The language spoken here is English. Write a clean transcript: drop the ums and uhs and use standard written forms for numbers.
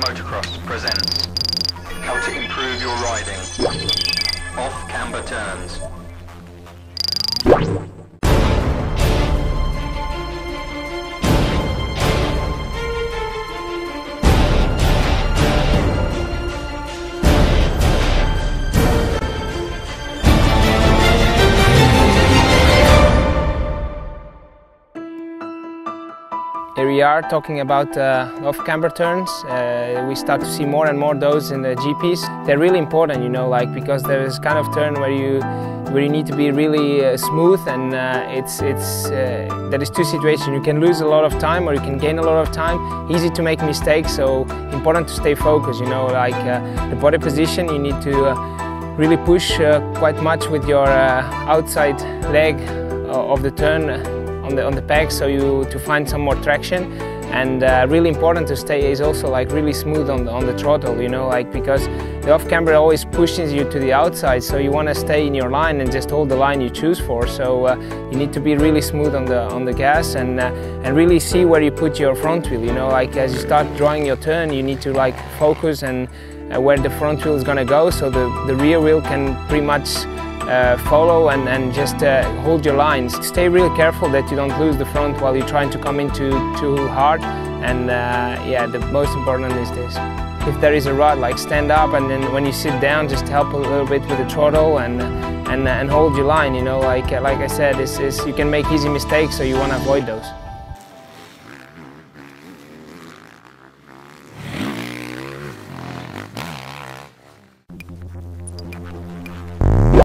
Motocross presents how to improve your riding. Off-camber turns. Here we are talking about off-camber turns. We start to see more and more those in the GPs. They're really important, you know, like because there is kind of turn where you need to be really smooth, and there is two situations. You can lose a lot of time or you can gain a lot of time. Easy to make mistakes, so important to stay focused. You know, like the body position, you need to really push quite much with your outside leg of the turn. On the peg, so to find some more traction, and really important to stay is also like really smooth on the throttle, you know, like because the off-camber always pushes you to the outside, so you want to stay in your line and just hold the line you choose for. So you need to be really smooth on the gas and really see where you put your front wheel, you know, like as you start drawing your turn, you need to like focus and where the front wheel is going to go, so the rear wheel can pretty much follow and just hold your lines. Stay really careful that you don't lose the front while you're trying to come in too hard, and yeah, the most important is this. If there is a rod, like stand up, and then when you sit down, just help a little bit with the throttle and hold your line, you know, like I said, you can make easy mistakes, so you want to avoid those.